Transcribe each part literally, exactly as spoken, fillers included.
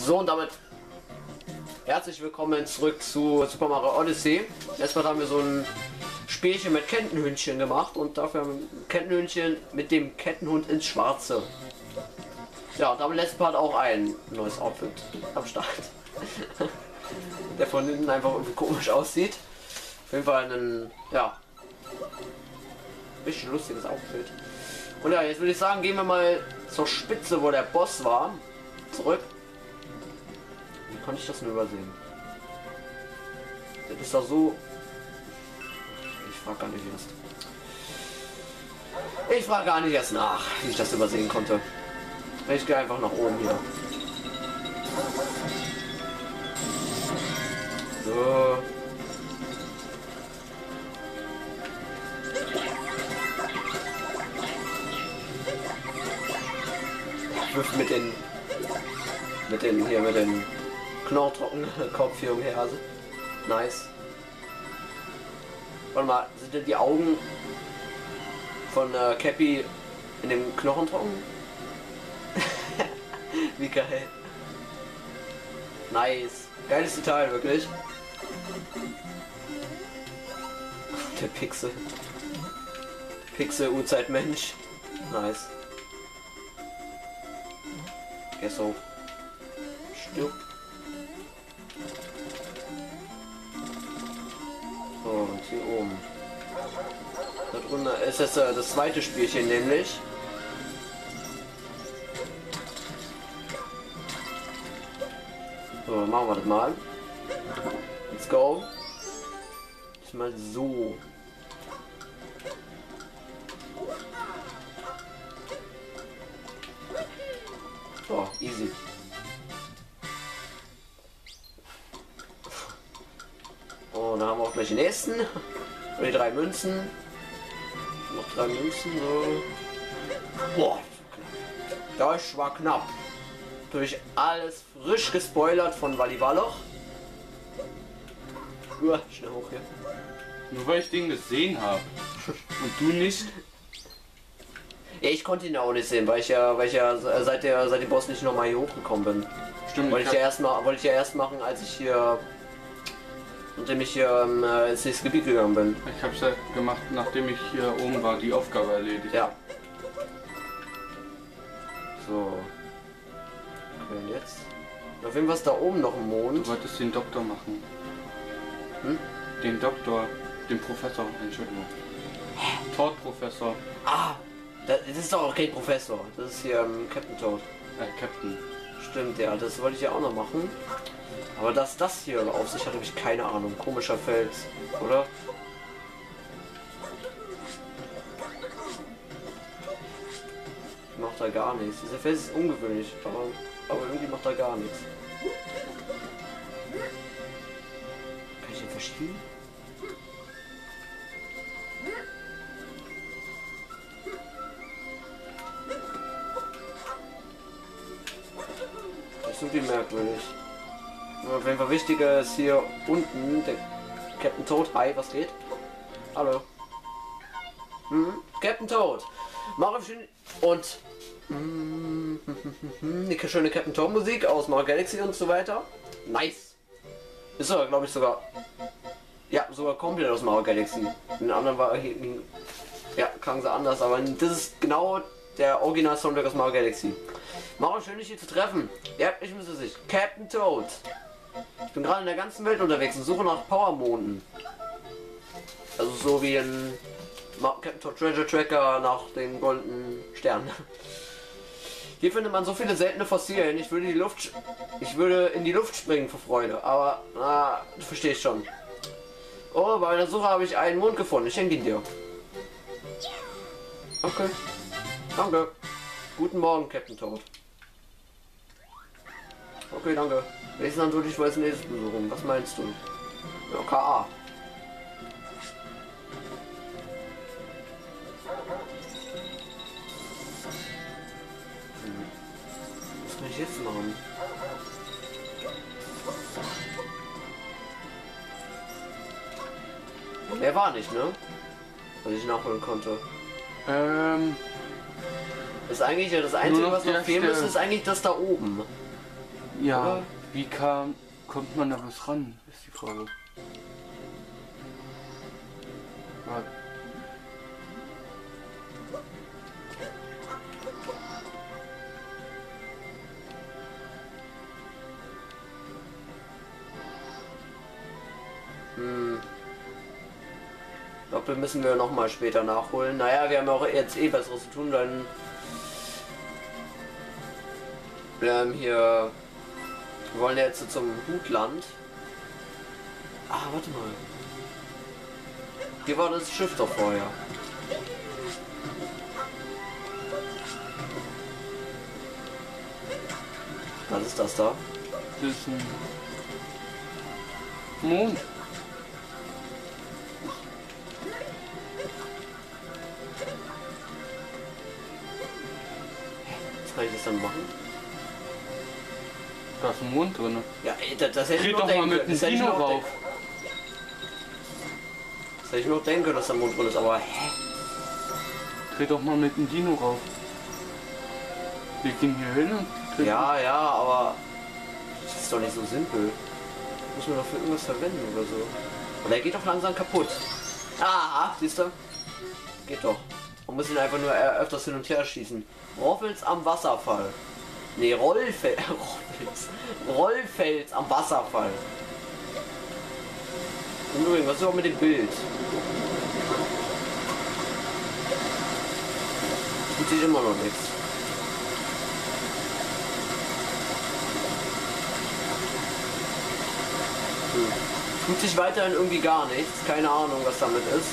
So, und damit herzlich willkommen zurück zu Super Mario Odyssey. Erstmal haben wir so ein Spielchen mit Kettenhündchen gemacht und dafür haben wir ein Kettenhündchen mit dem Kettenhund ins Schwarze. Ja, und am letzten Part auch ein neues Outfit am Start. Der von hinten einfach irgendwie komisch aussieht. Auf jeden Fall ein, ja, bisschen lustiges Outfit. Und ja, jetzt würde ich sagen, gehen wir mal zur Spitze, wo der Boss war. Zurück. Wie konnte ich das nur übersehen? Das ist doch so... Ich frage gar nicht erst. Ich frage gar nicht erst nach, wie ich das übersehen konnte. Ich gehe einfach nach oben hier. So. Wirft mit den mit den hier mit den Knorrtrocken Kopf hier umher. Also. Nice. Warte mal, sind denn die Augen von äh, Cappy in dem Knochentrocken? Wie geil. Nice. Geiles Detail, wirklich. Der Pixel. Pixel Urzeitmensch. Nice. Geh so. Stirb. So, und hier oben. Da drunten ist jetzt äh, das zweite Spielchen, nämlich. So, machen wir das mal. Let's go. Ich mal so. So, easy. Und dann haben wir auch gleich den nächsten. Und die drei Münzen. Noch drei Münzen. So. Boah, das war knapp. Durch alles frisch gespoilert von Wallivaloch. Uh, schnell hoch hier. Nur weil ich den gesehen habe. Und du nicht. Ja, ich konnte ihn ja auch nicht sehen, weil ich ja, weil ich ja seit der seit dem Boss nicht nochmal hier hochgekommen bin. Stimmt. Wollte ich, ja erst mal, wollte ich ja erst machen, als ich hier, nachdem ich hier ähm, ins nächste Gebiet gegangen bin. Ich hab's ja gemacht, nachdem ich hier oben war, die Aufgabe erledigt. Ja. So. Okay, und jetzt? Auf jeden Fall ist da oben noch ein Mond. Du wolltest den Doktor machen. Hm? Den Doktor, den Professor, Entschuldigung. Toad-Professor. Ah! Das ist doch auch kein Professor. Das ist hier ähm, Captain Toad. Äh, Captain. Stimmt, ja, das wollte ich ja auch noch machen. Aber dass das hier auf sich hat, habe ich keine Ahnung. Komischer Fels, oder? Macht da gar nichts. Dieser Fels ist ungewöhnlich, aber, aber irgendwie macht er gar nichts. Kann ich den verschieben? Das ist irgendwie merkwürdig. Auf jeden Fall wichtiger ist hier unten der Captain Toad. Hi, was geht? Hallo. Hm? Captain Toad. Mario schön und mm, eine schöne Captain Toad Musik aus Mario Galaxy und so weiter. Nice. Ist aber, glaube ich, sogar ja sogar komplett aus Mario Galaxy. Den anderen war hier, ja, klang sie anders, aber das ist genau der Original Soundtrack aus Mario Galaxy. Mario, schön dich hier zu treffen. Ja, ich muss es nicht. Captain Toad. Ich bin gerade in der ganzen Welt unterwegs und suche nach Powermonden. Also so wie ein Captain Toad Treasure Tracker nach den goldenen Sternen. Hier findet man so viele seltene Fossilien. Ich würde die Luft, ich würde in die Luft springen vor Freude. Aber na, du verstehst schon. Oh, bei meiner Suche habe ich einen Mond gefunden. Ich schenke ihn dir. Okay. Danke. Guten Morgen, Captain Toad. Okay, danke. Welches Land würde ich wohl als nächstes besuchen? Was meinst du? Ja, K A. Hm. Was kann ich jetzt machen? Er war nicht, ne? Was ich nachholen konnte. Ähm. Das ist eigentlich ja das Einzige, was noch fehlen müsste, ist eigentlich das da oben. Ja, Oder? wie kam, kommt man da bloß ran, ist die Frage. Warte. Hm. Ich glaube, wir müssen wir noch mal später nachholen. Naja, wir haben auch jetzt eh Besseres zu tun, dann wir haben hier, wir wollen ja jetzt zum Hutland. Ah, warte mal. Hier war das Schiff doch vorher. Was ist das da? Das ist ein Mond. Was kann ich das dann machen? Da ist ein Mond drin. Ja, ey, das, das hätte ich Dreh noch doch mal denken mit können. dem Das hätte ich Dino noch rauf. denken- Das hätte ich noch denken können, dass da Mond drin ist, aber hä? Dreh doch mal mit dem Dino rauf. Wir gehen hier hin und drehen- Ja, ja, aber das ist doch nicht so simpel. Muss man doch für irgendwas verwenden oder so. Und er geht doch langsam kaputt. Ah, siehst du? Geht doch. Man muss ihn einfach nur äh, öfters hin und her schießen. Roffels am Wasserfall. Nee, Rollfels. Rollfels. Rollfels am Wasserfall. Und übrigens, was ist auch mit dem Bild? Tut sich immer noch nichts. Hm. Tut sich weiterhin irgendwie gar nichts. Keine Ahnung, was damit ist.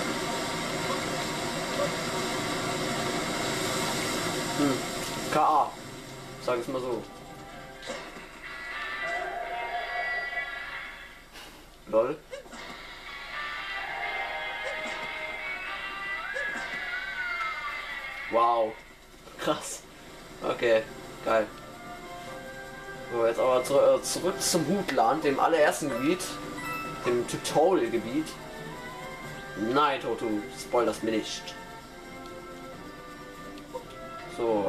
Hm. K A. Sag es mal so. Lol. Wow. Krass. Okay. Geil. So, jetzt aber zu, äh, zurück zum Hutland, dem allerersten Gebiet. Dem Tutorial-Gebiet. Nein, Toto, spoilerst mir nicht. So.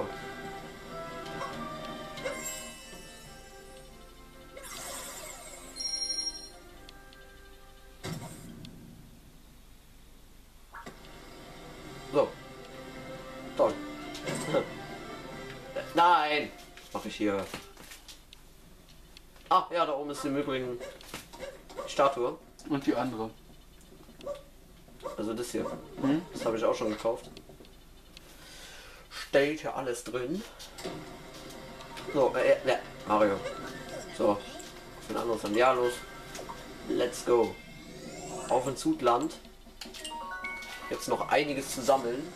So. Toll. Nein! Was mache ich hier? Ah, ja, da oben ist im Übrigen die Statue. Und die andere. Also das hier. Hm? Das habe ich auch schon gekauft. Steht hier alles drin. So, äh, äh, Mario. So. Auf ein anderes Land. Ja, los. Let's go. Auf ins Hutland. Jetzt noch einiges zu sammeln.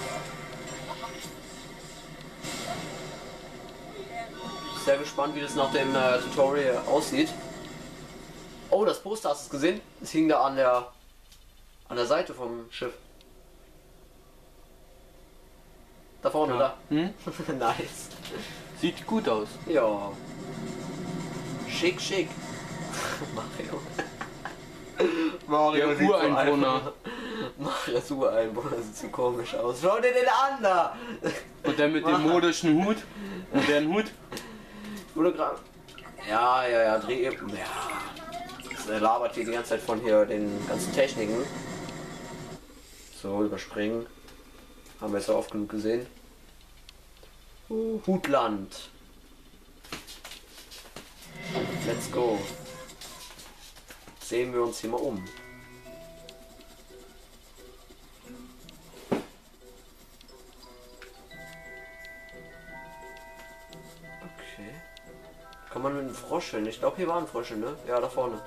Sehr gespannt, wie das nach dem äh, Tutorial aussieht. Oh, das Poster, hast du es gesehen? Es hing da an der an der Seite vom Schiff. Da vorne, Ja. Hm? da. Nice. Sieht gut aus. Ja. Schick, schick. Mario. Mario Der sieht so Ureinwohner. einfach- Marios Ureinwohner sieht so komisch aus. Schau dir den an da! Und der mit dem modischen Hut. Und deren Hut. Fotograf. Ja, ja, ja, Dreh. Ja. Er labert hier die ganze Zeit von hier den ganzen Techniken. So, überspringen. Haben wir jetzt ja oft genug gesehen. Uh, Hutland. Let's go. Sehen wir uns hier mal um. Okay. Kann man mit einem Frosch hin? Ich glaube, hier waren Frösche, ne? Ja, da vorne.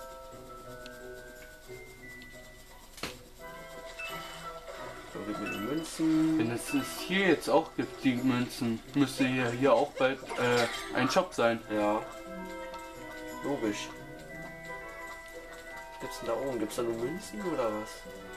So, gib mir die Münzen. Wenn es es hier jetzt auch gibt, die Münzen, müsste hier, hier auch bald äh, ein Shop sein. Ja. Logisch. Was gibt's denn da oben? Gibt's da nur Münzen oder was?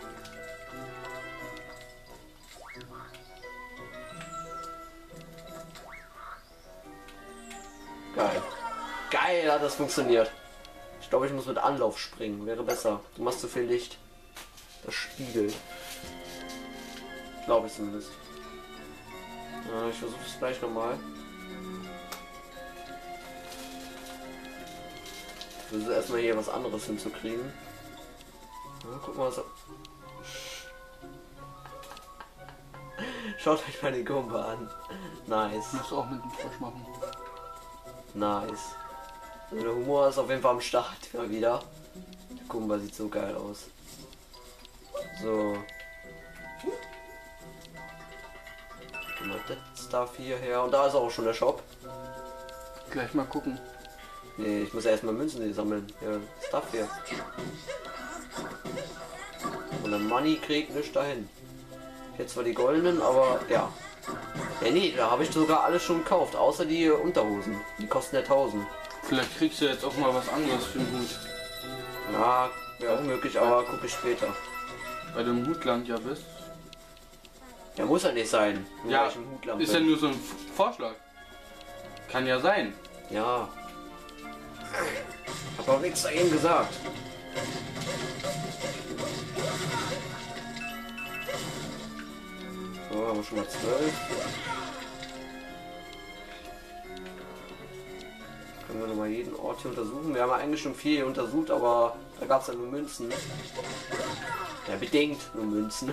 Geil. Geil hat das funktioniert. Ich glaube, ich muss mit Anlauf springen. Wäre besser. Du machst zu viel Licht. Das Spiegel. Glaube ich zumindest. Ja, ich versuche es gleich nochmal. Wir müssen erstmal hier was anderes hinzukriegen. Ja, guck mal, was. Schaut euch mal die Gumba an. Nice. Musst du auch mit dem Frosch machen. Nice. Also der Humor ist auf jeden Fall am Start immer wieder. Der Gumba sieht so geil aus. So. Gehen wir das Stuff hierher. Und da ist auch schon der Shop. Gleich mal gucken. Nee, ich muss ja erstmal Münzen sammeln. Ja, Stuff hier. Und dann Money kriegt nicht dahin. Jetzt zwar die goldenen, aber ja. Ja nee, da habe ich sogar alles schon gekauft, außer die Unterhosen. Die kosten ja tausend. Vielleicht kriegst du jetzt auch mal was anderes für den Hut. Ja, wäre auch möglich, aber gucke ich später. Weil du im Hutland ja bist. Ja, muss ja nicht sein. Nur Ja, weil ich im Hutland ist ja bin. nur so ein F- Vorschlag. Kann ja sein. Ja. Hab auch nichts dagegen gesagt. So, haben wir schon mal zwölf. Können wir noch mal jeden Ort hier untersuchen. Wir haben ja eigentlich schon viel hier untersucht, aber da gab es ja nur Münzen. Ja, bedingt nur Münzen.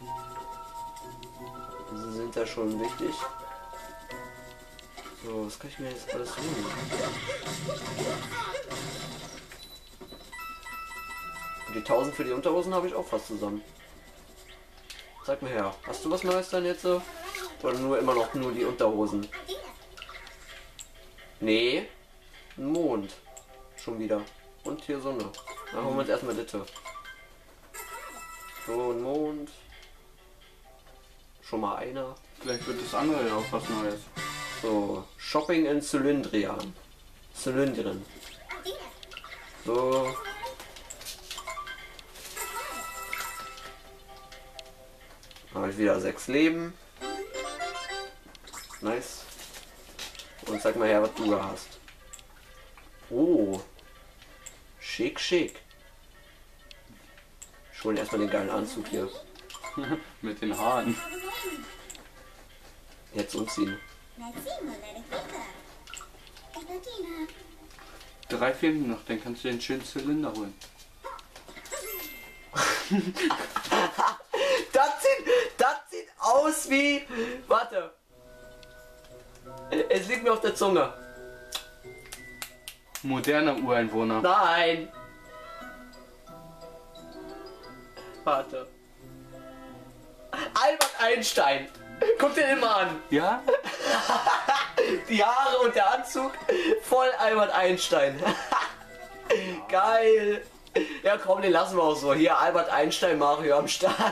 Also sind ja schon wichtig. So, was kann ich mir jetzt alles holen? Und die tausend für die Unterhosen habe ich auch fast zusammen. Sag mir her, hast du was Neues dann jetzt so? Oder nur immer noch nur die Unterhosen? Nee, ein Mond. Schon wieder. Und hier Sonne. Dann holen wir uns erstmal das. So, ein Mond. Schon mal einer. Vielleicht wird das andere ja auch was Neues. So, Shopping in Zylindrian. Zylindren. So. Habe ich wieder sechs Leben. Nice. Und sag mal her, was du da hast. Oh. Schick, schick. Ich hole erstmal den geilen Anzug hier. Mit den Haaren. Jetzt umziehen. Drei fehlen noch, dann kannst du den schönen Zylinder holen. Das sieht, das sieht aus wie... Warte. Es liegt mir auf der Zunge. Moderner Ureinwohner. Nein. Warte. Albert Einstein. Guck dir den mal an. Ja? Die Haare und der Anzug. Voll Albert Einstein. Geil. Ja komm, den lassen wir auch so. Hier Albert Einstein Mario am Start.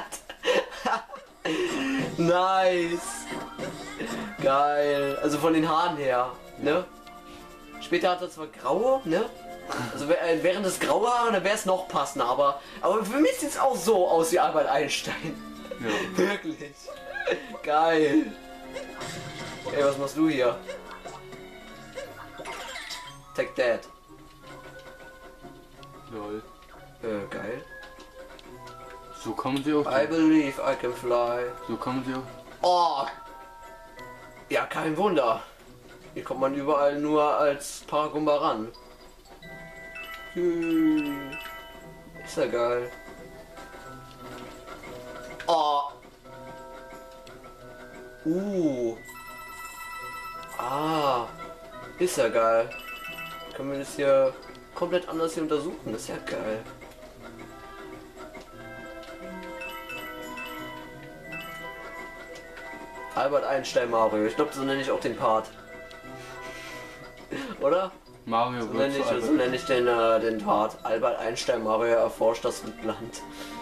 Nice. Geil. Also von den Haaren her. Ne? Später hat er zwar graue, ne? Also äh, wären das graue Haare, dann wäre es noch passender. Aber, aber für mich sieht es auch so aus wie Albert Einstein. Ja. Wirklich. Geil. Ey, was machst du hier? Take that. Lol. Äh, geil. So kommen sie auch. I believe I can fly. So kommen sie auch. Oh! Ja, kein Wunder. Hier kommt man überall nur als Paragumba ran. Hm. Ist ja geil. Oh! Uh! Ah! Ist ja geil. Können wir das hier komplett anders hier untersuchen? Das ist ja geil. Albert Einstein Mario. Ich glaube, so nenne ich auch den Part. Oder? Mario So wird nenne zu ich, so Albert. nenn ich den, äh, den Part. Albert Einstein Mario erforscht das Land.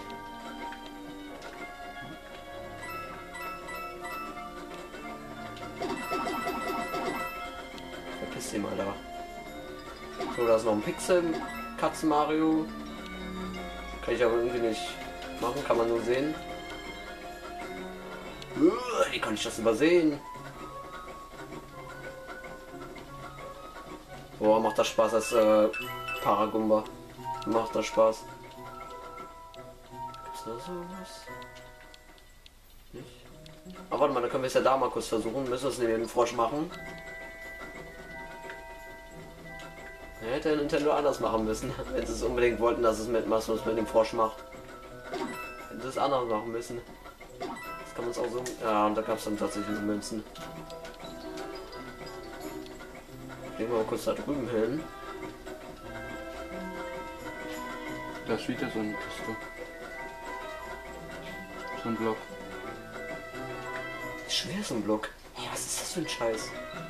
Verpiss dich mal da. So, da ist noch ein Pixel Katzen Mario. Kann ich aber irgendwie nicht machen, kann man nur sehen. Wie kann ich das übersehen? Boah, macht das Spaß als äh, Paragumba. Macht das Spaß. Gibt's da sowas? Nicht? Aber warte mal, dann können wir es ja da mal kurz versuchen. Müssen wir es neben dem Frosch machen. Hätte Nintendo anders machen müssen, wenn sie es unbedingt wollten, dass es mit was mit dem Frosch macht. Hätten sie es anders machen müssen. Das kann man es auch so. Ja, und da gab es dann tatsächlich nur Münzen. Gehen wir mal kurz da drüben hin. Da ist wieder so eine Kiste. So ein Block. Wie schwer ist so ein Block? Hey, was ist das für ein Scheiß?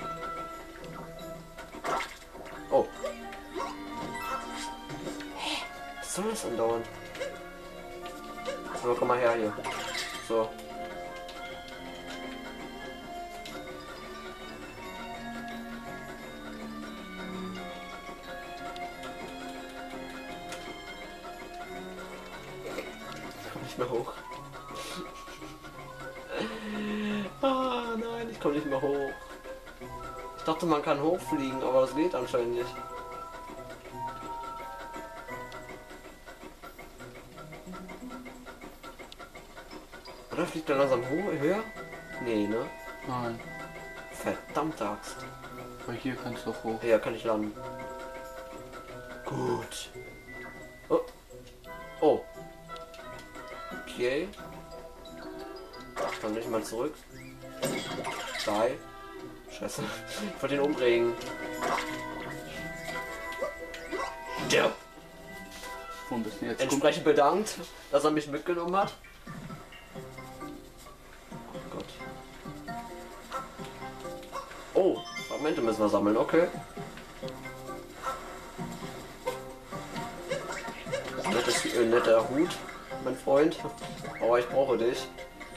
Oh. Hä? Was soll das andauern? So, komm mal her hier. So. Komm nicht mehr hoch. Ah nein, ich komme nicht mehr hoch. Ich dachte, man kann hochfliegen, aber das geht anscheinend nicht. Oder fliegt er langsam hoch, höher? Nee, ne? Nein. Verdammte Axt. Weil hier kannst du auch hoch. Ja, kann ich landen. Gut. Oh. Oh. Okay. Dann nicht mal zurück. Drei. Scheiße. Ich wollte ihn umbringen. Ja. Wo bist du jetzt? Entsprechend bedankt, dass er mich mitgenommen hat. Oh Gott. Oh, Fragmente müssen wir sammeln, okay. Nettes, äh, netter Hut, mein Freund. Aber ich brauche dich.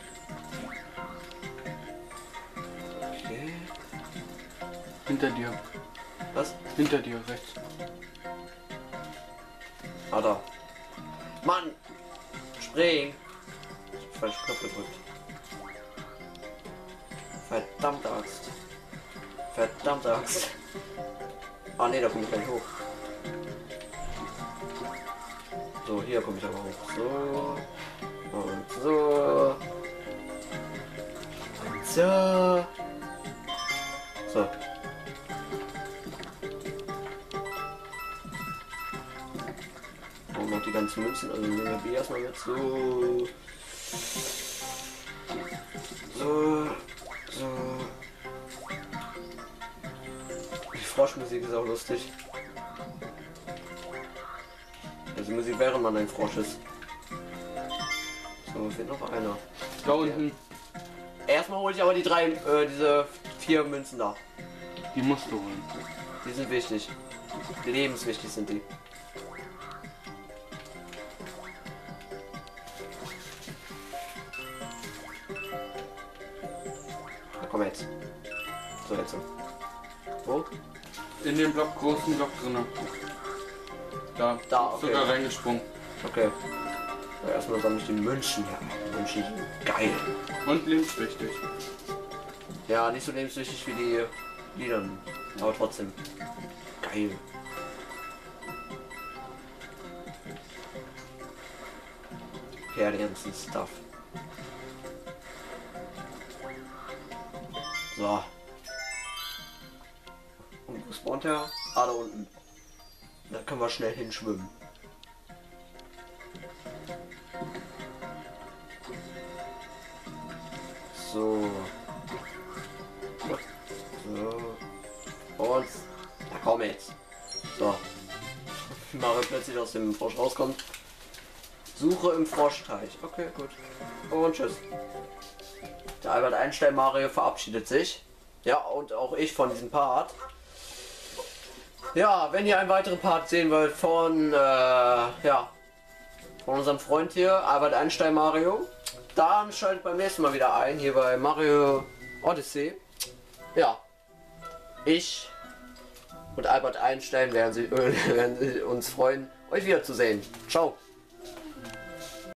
Okay. Hinter dir. Was? Hinter dir, rechts. Ah, da. Mann! Spring! Ich hab falsch Knopf gedrückt. Verdammte Axt. Verdammte Axt. Ah ne, da komme ich gleich hoch. So, hier komme ich aber hoch. So. Und so. Und so. So. Und noch die ganzen Münzen, also nehmen wir die erstmal mit. So. So. So. Die Froschmusik ist auch lustig. Also Musik während man ein Frosch ist. So, fehlt noch einer. Da unten. Erstmal hole ich aber die drei, äh, diese vier Münzen da. Die musst du holen. Die sind wichtig. Lebenswichtig sind die. Na komm jetzt. So jetzt. Wo? In dem Block, großen Block drin. Da. Da, okay. Sogar reingesprungen. Okay. Ja, erstmal sammle ich die Münzen hier. Münzen. Geil. Und lebenswichtig. Ja, nicht so lebenswichtig wie die Lieder. Aber trotzdem. Geil. Ja, die ganzen Stuff. So. Und wo spawnt er? Ah, da unten. Da können wir schnell hinschwimmen. So. So. Und. Da komm jetzt. So. Mario plötzlich aus dem Frosch rauskommt. Suche im Froschteich. Okay, gut. Und tschüss. Der Albert Einstein Mario verabschiedet sich. Ja, und auch ich von diesem Part. Ja, wenn ihr einen weiteren Part sehen wollt von, äh, ja, von unserem Freund hier, Albert Einstein Mario, dann schaltet beim nächsten Mal wieder ein, hier bei Mario Odyssey. Ja, ich und Albert Einstein werden, sie, äh, werden uns freuen, euch wiederzusehen. Ciao.